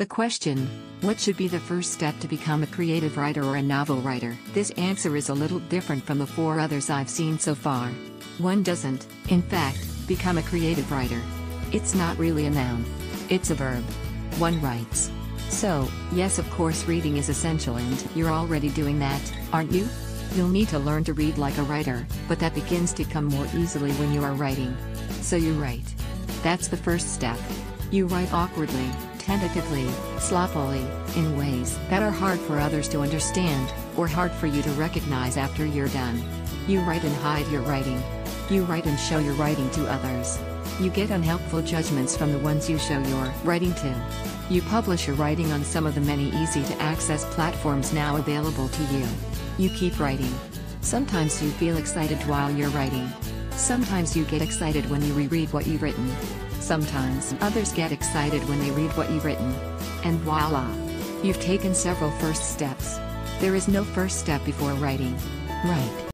The question, what should be the first step to become a creative writer or a novel writer? This answer is a little different from the 4 others I've seen so far. One doesn't, in fact, become a creative writer. It's not really a noun. It's a verb. One writes. So, yes, of course, reading is essential, and you're already doing that, aren't you? You'll need to learn to read like a writer, but that begins to come more easily when you are writing. So you write. That's the first step. You write awkwardly, tentatively, sloppily, in ways that are hard for others to understand, or hard for you to recognize after you're done. You write and hide your writing. You write and show your writing to others. You get unhelpful judgments from the ones you show your writing to. You publish your writing on some of the many easy-to-access platforms now available to you. You keep writing. Sometimes you feel excited while you're writing. Sometimes you get excited when you reread what you've written. Sometimes others get excited when they read what you've written. And voila! You've taken several first steps. There is no first step before writing. Write.